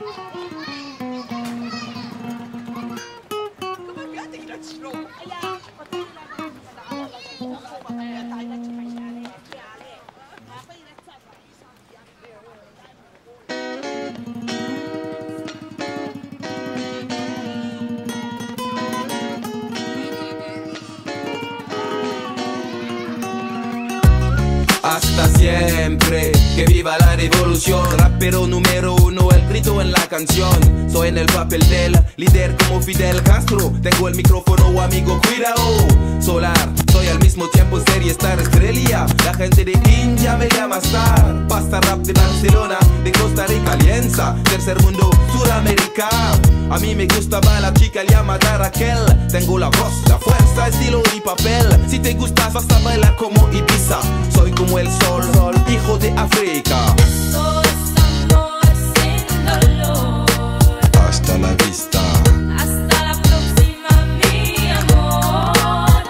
Hasta siempre, que viva la revolución. Rapero número uno, el grito en la canción. Soy en el papel del líder como Fidel Castro. Tengo el micrófono, amigo, cuidado. Solar, soy al mismo tiempo serie Star Estrella. La gente de India me llama Star. Pasta rap de Barcelona, de Costa Rica, Alianza. Tercer mundo, Suramérica. A mí me gustaba la chica llamada Raquel. Tengo la voz, la fuerza, estilo y papel. Si te gustas vas a bailar como Ibiza. Soy como el sol, hijo de África. Esto es amor sin dolor. Hasta la vista. Hasta la próxima, mi amor.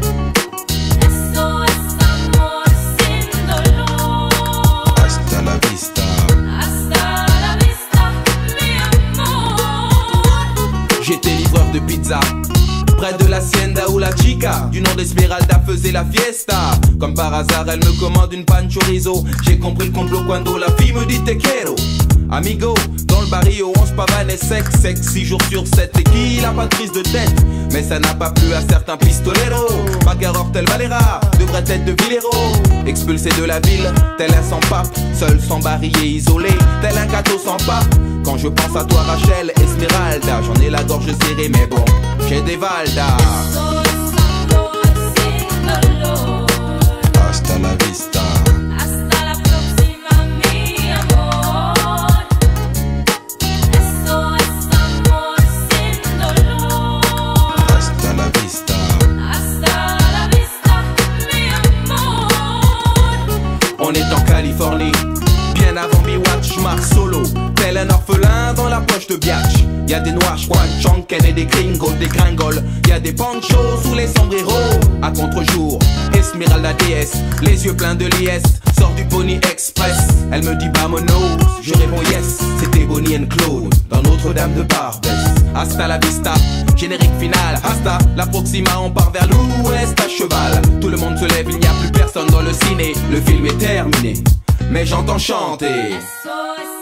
Esto es amor sin dolor. Hasta la vista. Hasta la vista, mi amor. J'étais livreur de pizza près de l'hacienda où la chica du nom d'Esmeralda faisait la fiesta. Comme par hasard elle me commande une pan chorizo. J'ai compris le complot quand la fille me dit te quiero. Amigo, dans le barrio on se pavane et sec 6 jours sur 7 et qui n'a pas de prise de tête. Mais ça n'a pas plu à certains pistoleros. Bagarre tel Valera devrait être de Villero. Expulsé de la ville, tel un sans-pape. Seul, sans barillet, isolé, tel un gâteau sans pape. Quand je pense à toi Rachel, Esmeralda, j'en ai la gorge serrée mais bon, j'ai des Valdas. Esto es amor sin dolor. Hasta la vista. Hasta la próxima, mi amor. Esto es amor sin dolor. Hasta la vista. Hasta la vista, mi amor. On est en Californie, bien avant Biwatch, marche solo, tel un orphelin dans la poche de Biatch. Y'a des noirs, Chwanken et des gringos, des gringoles. Y'a des panchos sous les sombreros. À contre-jour, Esmeralda déesse, les yeux pleins de liesse, sort du Pony Express. Elle me dit vamonos, je réponds yes. C'était Bonnie and Claude dans Notre-Dame de Barbès. Hasta la vista, générique final. Hasta la proxima, on part vers l'ouest à cheval. Tout le monde se lève, il n'y a plus personne dans le ciné. Le film est terminé, mais j'entends chanter. Eso es